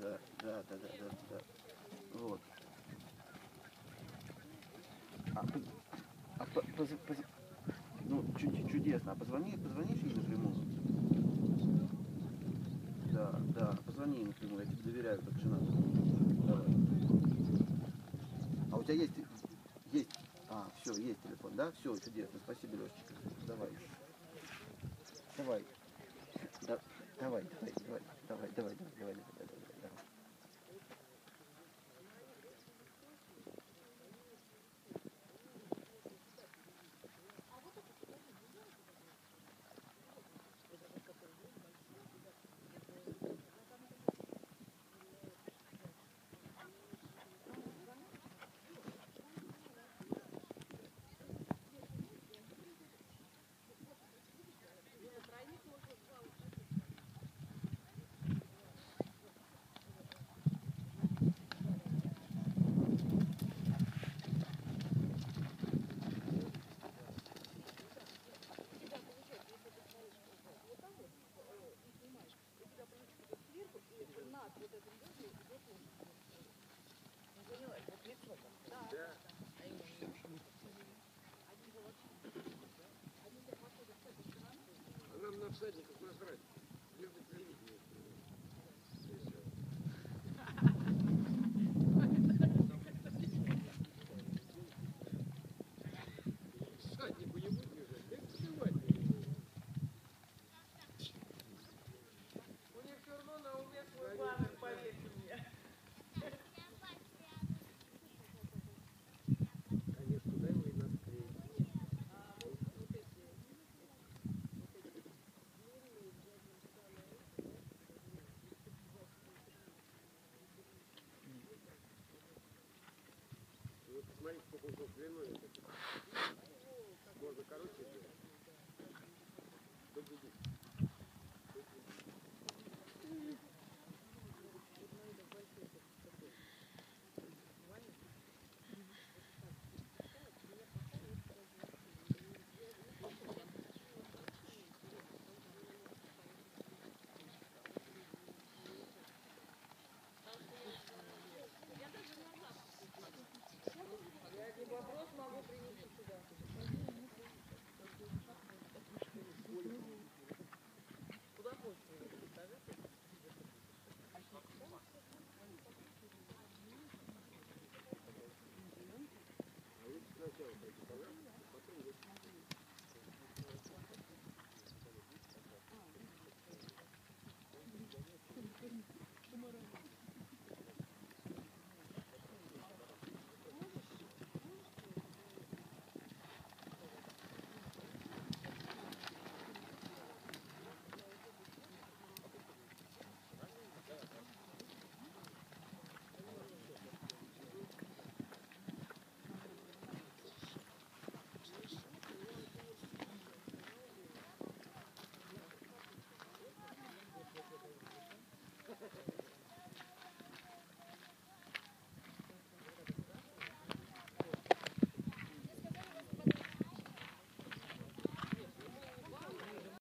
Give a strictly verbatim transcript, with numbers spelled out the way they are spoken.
да, да, да, да, да, да. Вот. А, а по, поз, поз, ну, чуд, чудесно. А позвони, позвонишь ей напрямую? Да, да, позвони ей напрямую, я тебе доверяю, как жена. Давай. А у тебя есть, есть, а, все, есть телефон, да? Все, чудесно, спасибо, Лешечка. Давай. Давай. Да, давай, давай, давай, давай, давай, давай, давай, давай, давай, давай. А нам на всадников насрать. Лишь бы телевидение. Всаднику не будет бежать, как плевать. У них все равно на уме свой баннер, поверьте мне. Конечно, туда его и надо клеить. Вот посмотрите, сколько он длиной.